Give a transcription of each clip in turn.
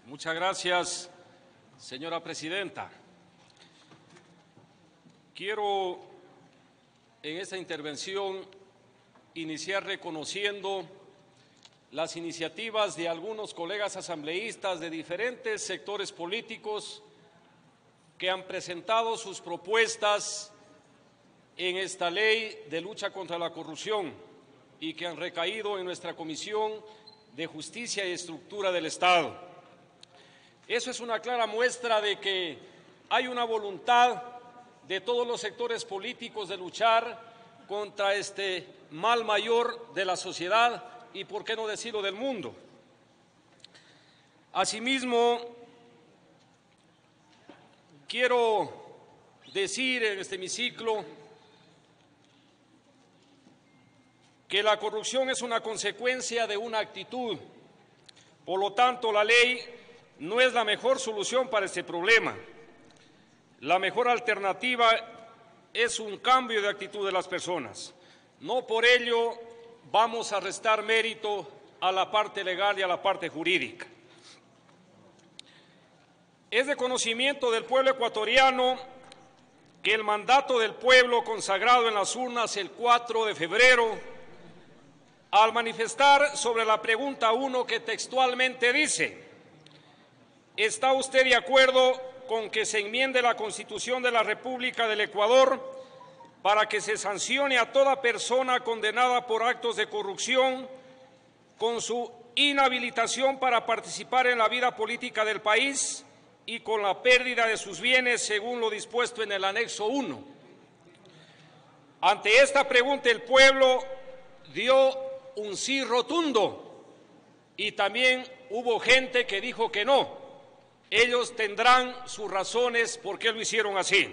Muchas gracias, señora presidenta. Quiero en esta intervención iniciar reconociendo las iniciativas de algunos colegas asambleístas de diferentes sectores políticos que han presentado sus propuestas en esta ley de lucha contra la corrupción y que han recaído en nuestra Comisión de Justicia y Estructura del Estado. Eso es una clara muestra de que hay una voluntad de todos los sectores políticos de luchar contra este mal mayor de la sociedad y, por qué no decirlo, del mundo. Asimismo, quiero decir en este hemiciclo que la corrupción es una consecuencia de una actitud. Por lo tanto, la ley no es la mejor solución para este problema. La mejor alternativa es un cambio de actitud de las personas. No por ello vamos a restar mérito a la parte legal y a la parte jurídica. Es de conocimiento del pueblo ecuatoriano que el mandato del pueblo consagrado en las urnas el 4 de febrero, al manifestar sobre la pregunta 1 que textualmente dice: ¿está usted de acuerdo con que se enmiende la Constitución de la República del Ecuador para que se sancione a toda persona condenada por actos de corrupción con su inhabilitación para participar en la vida política del país y con la pérdida de sus bienes según lo dispuesto en el anexo 1? Ante esta pregunta el pueblo dio un sí rotundo y también hubo gente que dijo que no. Ellos tendrán sus razones por qué lo hicieron así.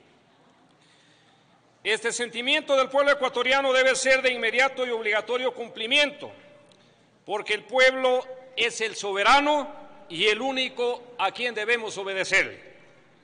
Este sentimiento del pueblo ecuatoriano debe ser de inmediato y obligatorio cumplimiento, porque el pueblo es el soberano y el único a quien debemos obedecer.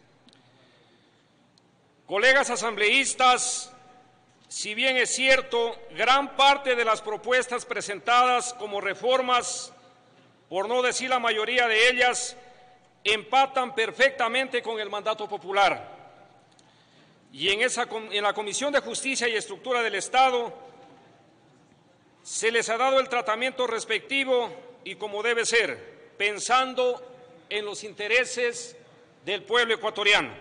Colegas asambleístas, si bien es cierto, gran parte de las propuestas presentadas como reformas, por no decir la mayoría de ellas, empatan perfectamente con el mandato popular. Y en la Comisión de Justicia y Estructura del Estado se les ha dado el tratamiento respectivo y como debe ser, pensando en los intereses del pueblo ecuatoriano.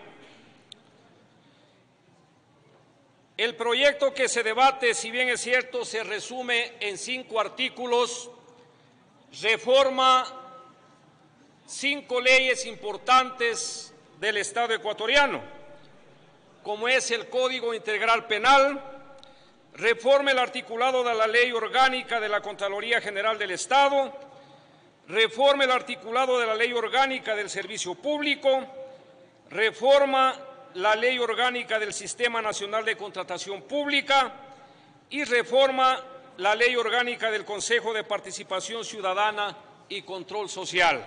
El proyecto que se debate, si bien es cierto, se resume en 5 artículos, reforma 5 leyes importantes del Estado ecuatoriano, como es el Código Integral Penal, reforma el articulado de la Ley Orgánica de la Contraloría General del Estado, reforma el articulado de la Ley Orgánica del Servicio Público, reforma la Ley Orgánica del Sistema Nacional de Contratación Pública y reforma la Ley Orgánica del Consejo de Participación Ciudadana y Control Social.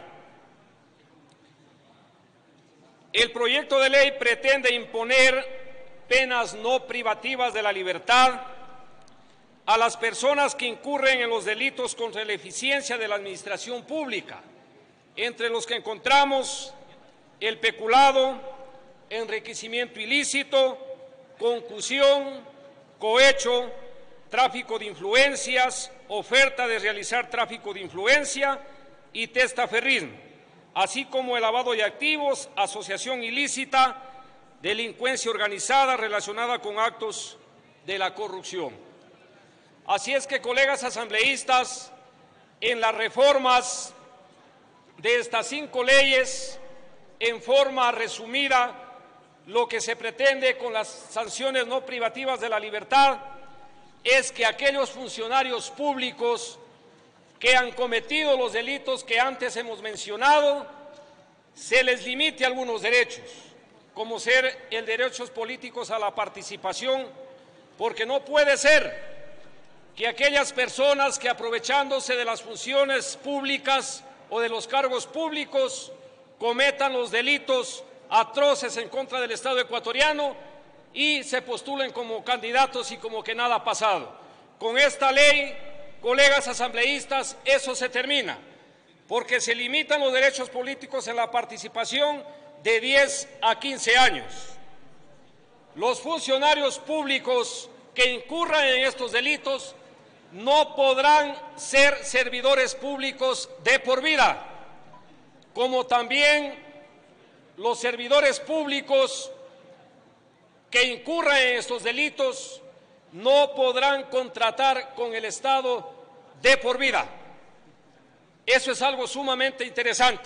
El proyecto de ley pretende imponer penas no privativas de la libertad a las personas que incurren en los delitos contra la eficiencia de la administración pública, entre los que encontramos el peculado, enriquecimiento ilícito, concusión, cohecho, tráfico de influencias, oferta de realizar tráfico de influencia y testaferrismo, así como el lavado de activos, asociación ilícita, delincuencia organizada relacionada con actos de la corrupción. Así es que, colegas asambleístas, en las reformas de estas 5 leyes, en forma resumida, lo que se pretende con las sanciones no privativas de la libertad es que aquellos funcionarios públicos que han cometido los delitos que antes hemos mencionado, se les limite algunos derechos, como ser el derecho políticos a la participación, porque no puede ser que aquellas personas que, aprovechándose de las funciones públicas o de los cargos públicos, cometan los delitos atroces en contra del Estado ecuatoriano y se postulen como candidatos y como que nada ha pasado. Con esta ley, colegas asambleístas, eso se termina. porque se limitan los derechos políticos en la participación de 10 a 15 años. Los funcionarios públicos que incurran en estos delitos no podrán ser servidores públicos de por vida, como también los servidores públicos que incurran en estos delitos no podrán contratar con el Estado de por vida. Eso es algo sumamente interesante.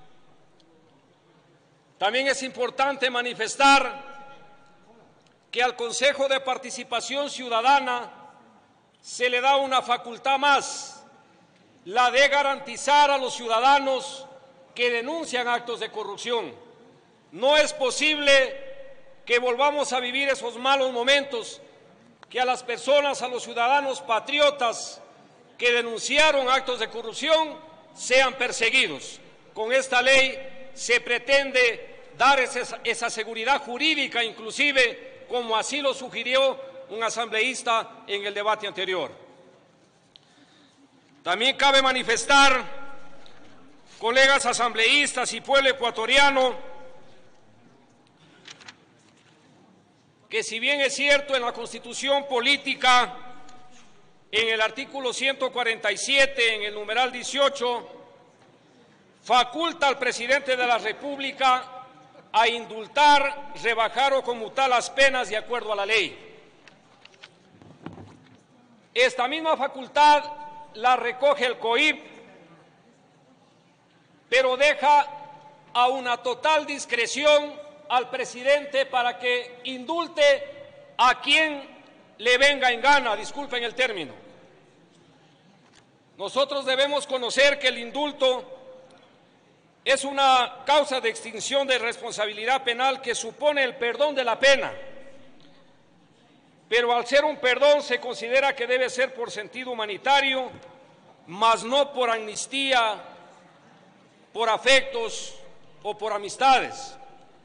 También es importante manifestar que al Consejo de Participación Ciudadana se le da una facultad más, la de garantizar a los ciudadanos que denuncian actos de corrupción. No es posible que volvamos a vivir esos malos momentos, que a las personas, a los ciudadanos patriotas que denunciaron actos de corrupción sean perseguidos. Con esta ley se pretende dar esa seguridad jurídica, inclusive como así lo sugirió un asambleísta en el debate anterior. También cabe manifestar, colegas asambleístas y pueblo ecuatoriano, que si bien es cierto en la Constitución Política, en el artículo 147, en el numeral 18, faculta al presidente de la República a indultar, rebajar o conmutar las penas de acuerdo a la ley. Esta misma facultad la recoge el COIP, pero deja a una total discreción al presidente para que indulte a quien le venga en gana, disculpen el término. Nosotros debemos conocer que el indulto es una causa de extinción de responsabilidad penal que supone el perdón de la pena, pero al ser un perdón se considera que debe ser por sentido humanitario, mas no por amnistía, por afectos o por amistades.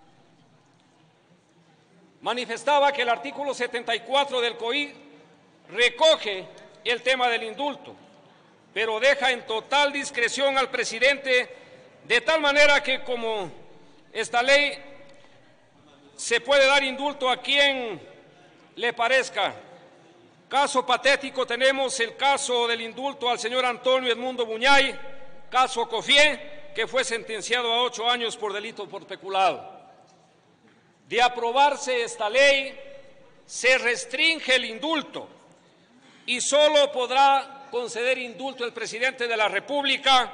Manifestaba que el artículo 74 del COI recoge el tema del indulto, pero deja en total discreción al presidente, de tal manera que como esta ley se puede dar indulto a quien le parezca. Caso patético tenemos el caso del indulto al señor Antonio Edmundo Buñay, caso Cofié, que fue sentenciado a 8 años por delito por peculado. De aprobarse esta ley, se restringe el indulto y solo podrá conceder indulto el presidente de la República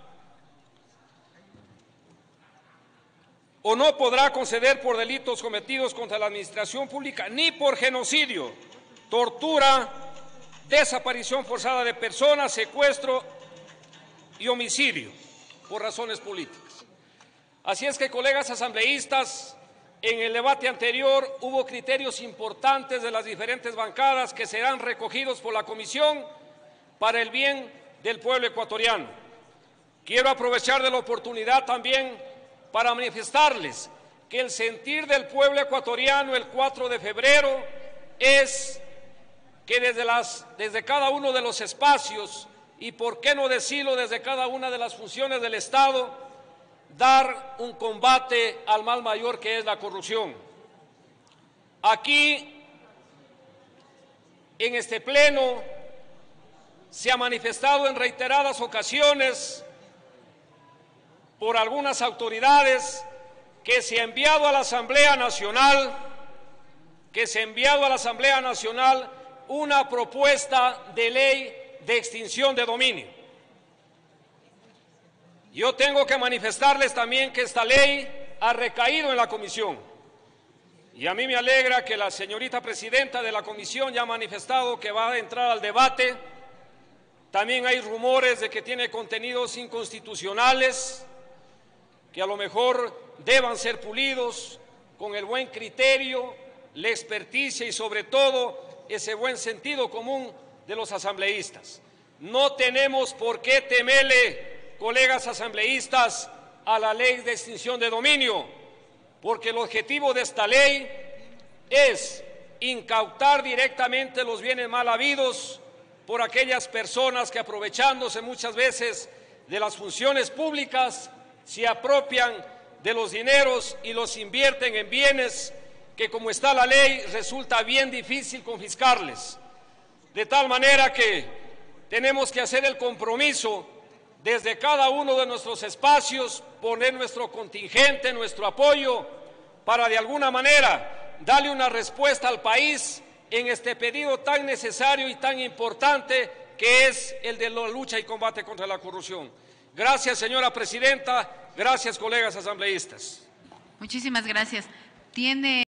o no podrá conceder por delitos cometidos contra la administración pública, ni por genocidio, tortura, desaparición forzada de personas, secuestro y homicidio por razones políticas. Así es que, colegas asambleístas, en el debate anterior hubo criterios importantes de las diferentes bancadas que serán recogidos por la Comisión para el bien del pueblo ecuatoriano. Quiero aprovechar de la oportunidad también para manifestarles que el sentir del pueblo ecuatoriano el 4 de febrero es que desde cada uno de los espacios, y por qué no decirlo desde cada una de las funciones del Estado, dar un combate al mal mayor que es la corrupción. Aquí, en este pleno, se ha manifestado en reiteradas ocasiones por algunas autoridades que se ha enviado a la Asamblea Nacional, una propuesta de ley de extinción de dominio. Yo tengo que manifestarles también que esta ley ha recaído en la comisión. Y a mí me alegra que la señorita presidenta de la comisión ya ha manifestado que va a entrar al debate. También hay rumores de que tiene contenidos inconstitucionales, que a lo mejor deban ser pulidos con el buen criterio, la experticia y sobre todo ese buen sentido común de los asambleístas. No tenemos por qué temerle, colegas asambleístas, a la ley de extinción de dominio, porque el objetivo de esta ley es incautar directamente los bienes mal habidos por aquellas personas que, aprovechándose muchas veces de las funciones públicas se apropian de los dineros y los invierten en bienes que, como está la ley, resulta bien difícil confiscarles. De tal manera que tenemos que hacer el compromiso desde cada uno de nuestros espacios, poner nuestro contingente, nuestro apoyo, para de alguna manera darle una respuesta al país en este pedido tan necesario y tan importante que es el de la lucha y combate contra la corrupción. Gracias, señora presidenta. Gracias, colegas asambleístas. Muchísimas gracias. Tiene